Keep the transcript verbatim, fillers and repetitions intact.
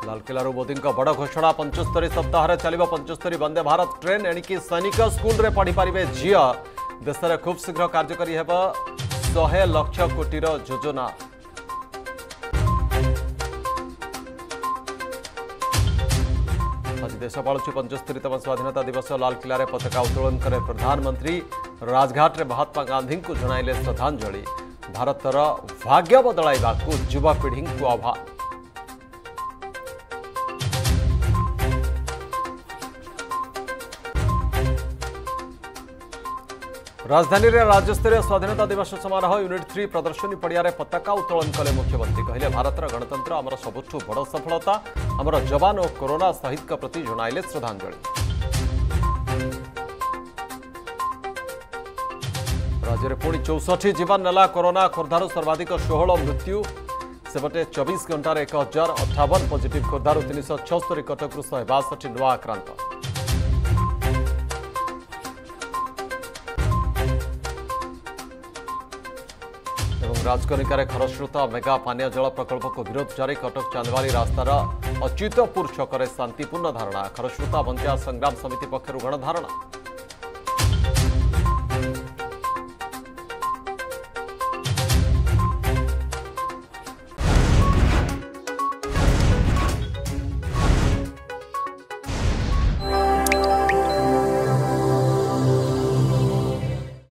लालकिलू मोदी बड़ घोषणा पंचस्तरी सप्ताह चलो पंचस्तरी वंदे भारत ट्रेन एणिकी सैनिक स्कूल रे पढ़ी पारे झील देश में खूब शीघ्र कार्यकारी हेब शहे लक्ष कोटीर योजना। आज देश पालुची पंचस्तरीतम स्वाधीनता दिवस लालकिले में पताका उत्तोलन करे प्रधानमंत्री राजघाट में महात्मा गांधी को जणाइले श्रद्धांजलि। भारतर भाग्य बदलाइबा युवापीढ़ी को आह्वान। राजधानी रे राज्यस्तरीय स्वाधीनता दिवस समारोह यूनिट थ्री प्रदर्शनी पड़िया पताका उत्तोलन कले मुख्यमंत्री कहले भारतर गणतंत्र आमर सबुठु बड़ सफलता आमर जवान और कोरोना शहीद प्रति जणाइले श्रद्धांजलि। राज्य में पुणी चौसठी जीवन नेला कोरोना खोर्धारू सर्वाधिक षोहल मृत्यु सेपटे चौबीस घंटार एक हजार अठावन पॉजिटिव खोर्धारू तीन सौ छस्तरी कटकू शहे बासठी नुआ आक्रांत। राजकनिकार खरस्रोता मेगा पानीय जल प्रकल्प को विरोध जारी कटक चांदवाली रास्तार अच्युतपुर छकरे शांतिपूर्ण धारणा खरस्रोता बंचा संग्राम समिति पक्षर गणधारणा।